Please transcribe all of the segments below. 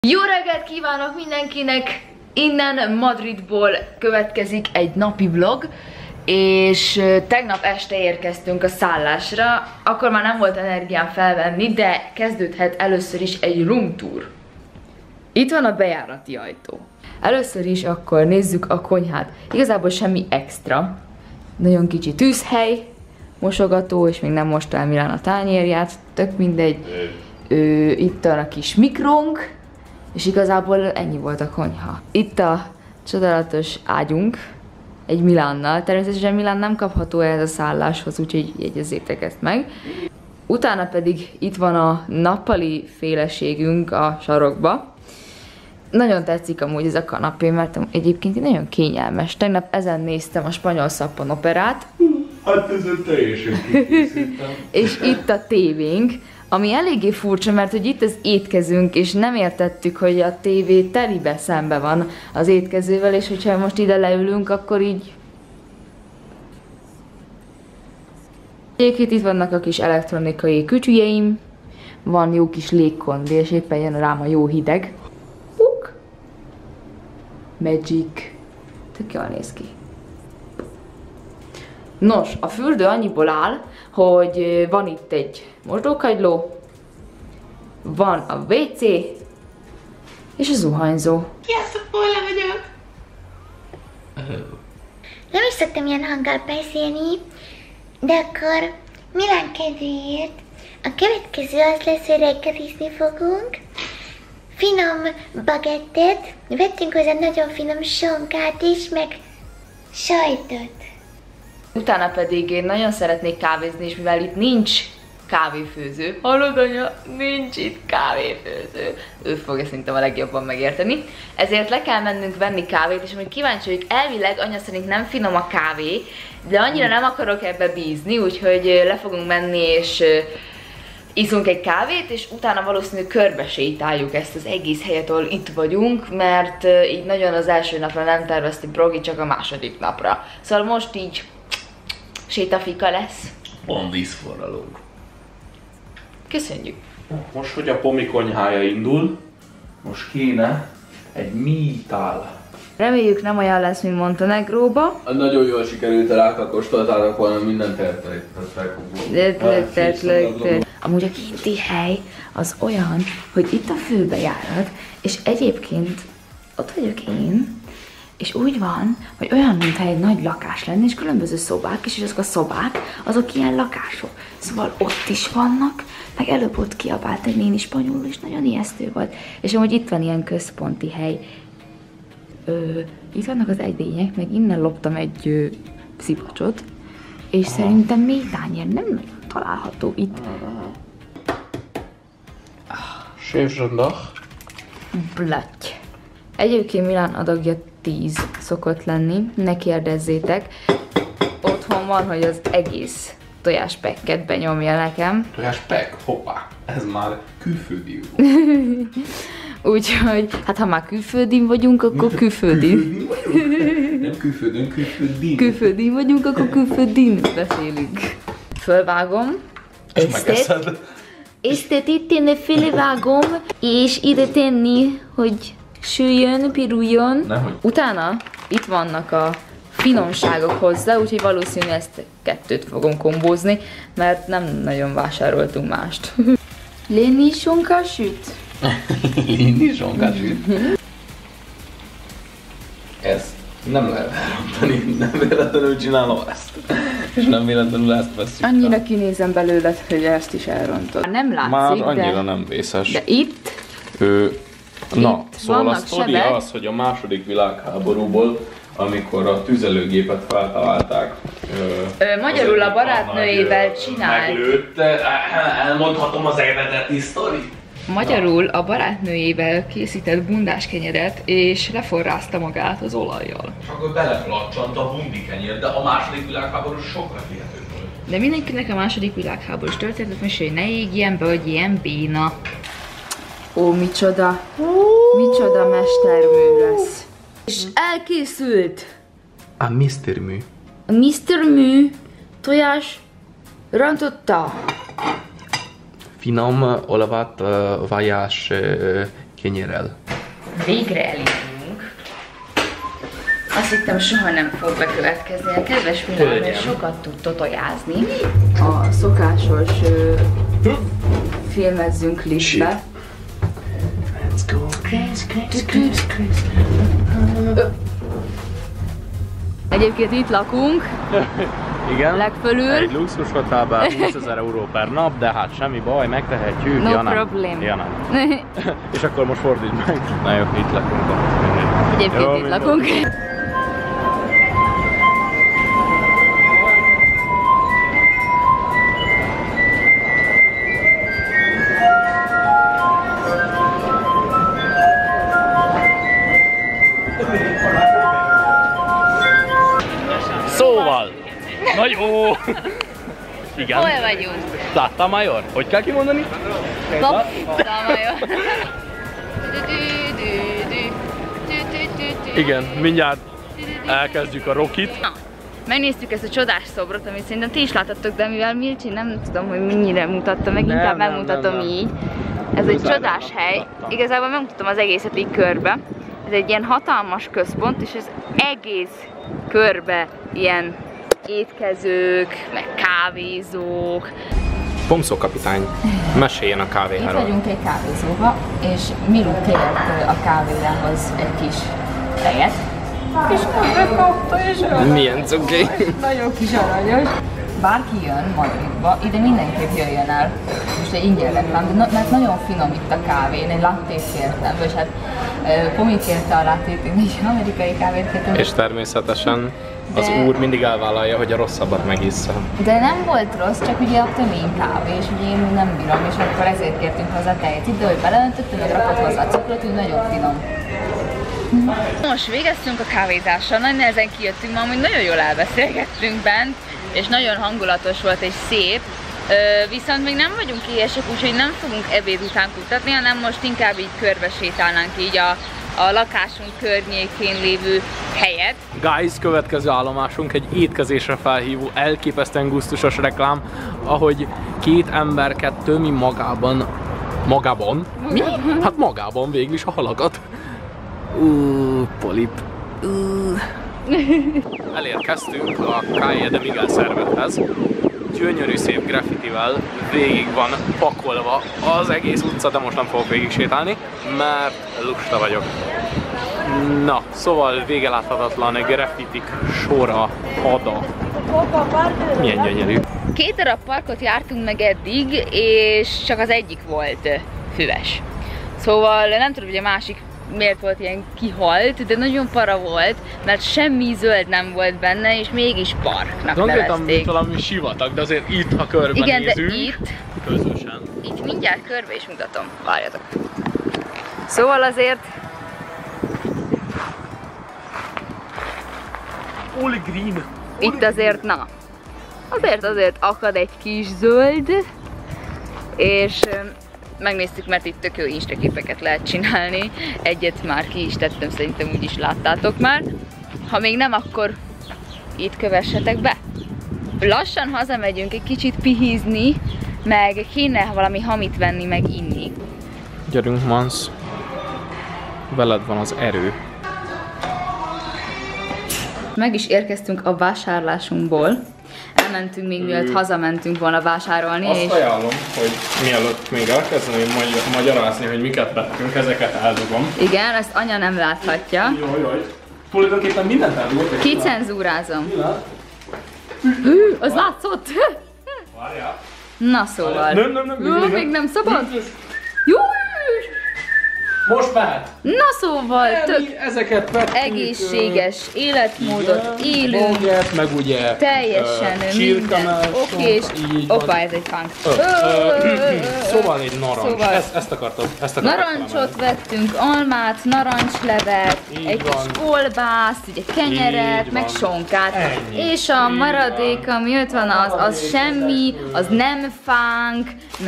Jó reggelt kívánok mindenkinek! Innen Madridból következik egy napi vlog, és tegnap este érkeztünk a szállásra, akkor már nem volt energiám felvenni, de kezdődhet először is egy room tour. Itt van a bejárati ajtó. Először is akkor nézzük a konyhát. Igazából semmi extra. Nagyon kicsi tűzhely, mosogató, és még nem mosta el Milán a tányérját, tök mindegy. Itt van a kis mikrónk, és igazából ennyi volt a konyha. Itt a csodálatos ágyunk, egy Milánnal. Természetesen Milán nem kapható ehhez a szálláshoz, úgyhogy jegyezzétek ezt meg. Utána pedig itt van a nappali féleségünk a sarokba. Nagyon tetszik amúgy ez a kanapé, mert egyébként nagyon kényelmes. Tegnap ezen néztem a Spanyol Szappan operát. Hát ezen teljesen kikészítem. És itt a tévénk, ami eléggé furcsa, mert hogy itt az étkezünk, és nem értettük, hogy a tévé telibe szembe van az étkezővel, és hogyha most ide leülünk, akkor így... Egyébként itt vannak a kis elektronikai kütyüjeim, van jó kis légkondi, és éppen jön rám a jó hideg. Magic. Tök jól néz ki. Nos, a fürdő annyiból áll, hogy van itt egy mosdókagyló, van a WC, és a zuhanyzó. Sziasztok, Paula vagyok! Nem is szoktam ilyen hanggal beszélni, de akkor Milán kedvéért a következő az lesz, hogy reggelizni fogunk. Finom bagettet, vettünk hozzá nagyon finom sonkát is, meg sajtot. Utána pedig én nagyon szeretnék kávézni, és mivel itt nincs kávéfőző, hallod anya, nincs itt kávéfőző, ő fogja szerintem a legjobban megérteni, ezért le kell mennünk venni kávét, és amúgy kíváncsi vagyok, elvileg anya szerint nem finom a kávé, de annyira nem akarok ebbe bízni, úgyhogy le fogunk menni, és iszunk egy kávét, és utána valószínűleg körbesétáljuk ezt az egész helyet, ahol itt vagyunk, mert így nagyon az első napra nem terveztük Brogi, csak a második napra. Szóval most így sétafika lesz. Van vízforralónk. Köszönjük! Most, hogy a Pomi konyhája indul, most kéne egy mítál. Reméljük nem olyan lesz, mint Montenegróba. Nagyon jól sikerült, rákkal kóstoltának volna mindent Amúgy a kinti hely az olyan, hogy itt a főbejárat, és egyébként ott vagyok én, és úgy van, hogy olyan, mintha egy nagy lakás lenne, és különböző szobák, és azok a szobák, azok ilyen lakások. Szóval ott is vannak, meg előbb ott kiabált egy néni spanyolul, és nagyon ijesztő volt. És amúgy itt van ilyen központi hely. Itt vannak az edények, meg innen loptam egy szivacsot, és szerintem még tányér nem nagyon található itt. Séfzsandach. Blatty. Egyébként Milán adagja 10 szokott lenni, ne kérdezzétek. Otthon van, hogy az egész tojáspekket benyomja nekem. Tojáspek? Hoppá! Ez már külföldi. Úgyhogy, hát ha már külföldin vagyunk, akkor külföldin. Nem külföldön, külföldin. Külföldin vagyunk, akkor külföldin beszélünk. Fölvágom. Ezt itt én félrevágom, és ide tenni, hogy süljön, piruljon. Nehogy. Utána itt vannak a finomságok hozzá, úgyhogy valószínűleg ezt kettőt fogom kombózni, mert nem nagyon vásároltunk mást. Léni sonka süt. Léni sonka süt. Ezt nem lehet elrontani, nem véletlenül csinálom ezt. És nem véletlenül ezt veszünk. Annyira kinézem belőled, hogy ezt is elrontod. Nem látszik, már annyira de... nem vészes. De itt... Na, itt szóval a sztori sebek. az, hogy a második világháborúból, amikor a tüzelőgépet feltalálták, magyarul a barátnőjével csinált. Meglőtte, elmondhatom az eredeti sztorit? Magyarul a barátnőjével készített bundáskenyeret, és leforrázta magát az olajjal. És akkor beleflacsant a bundi kenyér, de a második világháború sokkal hihetőbb volt. De mindenkinek a második világháborús történetet mesélj, ne égjen be, hogy ilyen béna. Ó, micsoda mestermű lesz. És elkészült! A Mr. Mű. A Mr. Mű tojás rántotta. Finom, olavat, vajás Kenyérrel. Végre elindulunk. Azt hittem, soha nem fog bekövetkezni. A kedves Milán sokat tud totojázni. A szokásos filmezzünk listbe. Let's go crazy. Egyébként itt lakunk. Igen, legfölül. egy luxus hotelben 20 000 euró per nap, de hát semmi baj, megtehetjük. No problem. Ja, nem. És akkor most fordítsd meg. Na jó, itt lakunk. Egyébként jó, itt lakunk. Szóval! Na jó! Igen. Hol vagyunk? Plata Major? Hogy kell kimondani? Plata Major. Igen, mindjárt elkezdjük a Rockit. Na, megnéztük ezt a csodás szobrot, amit szerintem ti is láthattok, de mivel Milcsi nem tudom, hogy mennyire mutatta meg, inkább megmutatom így. Ez egy csodás hely. Igazából megmutatom az egészet így körbe. Ez egy ilyen hatalmas központ, és ez egész körbe ilyen étkezők, meg kávézók. Pomszó kapitány, meséljen a kávéháról. Itt vagyunk egy kávézóba, és Milu kért a kávéjához egy kis tejet. Kis kapta és milyen cuki? nagyon kis aranyos. Bárki jön Madridba, ide mindenképp jöjjön el. Most egy ingyen reklám, de mert nagyon finom itt a kávé. Én egy lattét kértem, és hát Pomi kérte a lattét, én egy amerikai kávét kértem. És természetesen az úr mindig elvállalja, hogy a rosszabbat megissza. De nem volt rossz, csak ugye a tömény kávé, és ugye én nem bírom, és akkor ezért kértünk hozzá tejet itt, de hogy beleöntöttem, meg rakott hozzá cukrot, úgy nagyon finom. Most végeztünk a kávézással, nagy nehezen kijöttünk, ma amúgy nagyon jól elbeszélgettünk bent, és nagyon hangulatos volt és szép, viszont még nem vagyunk éhesek, úgyhogy nem fogunk ebéd után kutatni, hanem most inkább így körbe sétálnánk így a lakásunk környékén lévő helyet. Guys, következő állomásunk egy étkezésre felhívó, elképesztően gusztusos reklám, ahogy két emberket tömi magában? Mi? Hát magában végül is a halakat. Polip. Elérkeztünk a Calle de Miguel szervethez. Gyönyörű szép graffitivel végig van pakolva az egész utca, de most nem fogok végig sétálni, mert lusta vagyok. Na, szóval végeláthatatlan graffitik sora, hada. Milyen gyönyörű. 2 darab parkot jártunk meg eddig, és csak az egyik volt füves. Szóval nem tudom, hogy a másik miért volt ilyen kihalt, de nagyon para volt, mert semmi zöld nem volt benne, és mégis parknak nevezték. Mint valami sivatag, de azért itt, ha körbenézünk. Igen, de itt, közösen. Itt mindjárt körbe is mutatom. Várjatok. Szóval azért... All green. Itt azért, na, azért akad egy kis zöld, és megnéztük, mert itt tök jó instaképeket lehet csinálni. Egyet már ki is tettem, szerintem úgy is láttátok már. Ha még nem, akkor itt kövessetek be. Lassan hazamegyünk egy kicsit pihizni, meg kéne valami hamit venni, meg inni. Gyerünk, Mans. Veled van az erő. Meg is érkeztünk a vásárlásunkból. Elmentünk még mielőtt hazamentünk volna vásárolni. Azt és ajánlom, hogy mielőtt még elkezdeném magyarázni, hogy miket vettünk, ezeket eldugom. igen, ezt anya nem láthatja. Jaj. Tulajdonképpen mindent eldugok. Kicenzúrázom. Hű, az látszott? Várjál. Na szóval. Nem. Még nem szabad? Jó! Most mehet. Na szóval, tök ezeket vettük. egészséges életmódot élünk. Boget, meg ugye Teljesen minden okés. Opa, ez egy funk. Szóval egy narancs. Szóval Ezt akartam. narancsot vettünk, almát, narancslevet, egy kis kolbászt, ugye kenyeret, meg sonkát. Ennyi. És a maradék, ami ott van, az semmi, az nem fánk,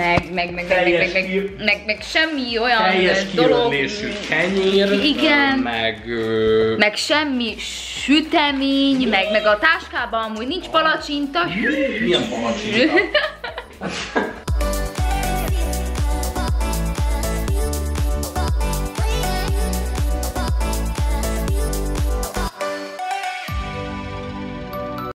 meg semmi olyan dolog. Kenyér, igen, meg semmi sütemény, meg a táskában amúgy nincs palacsinta. milyen palacsinta?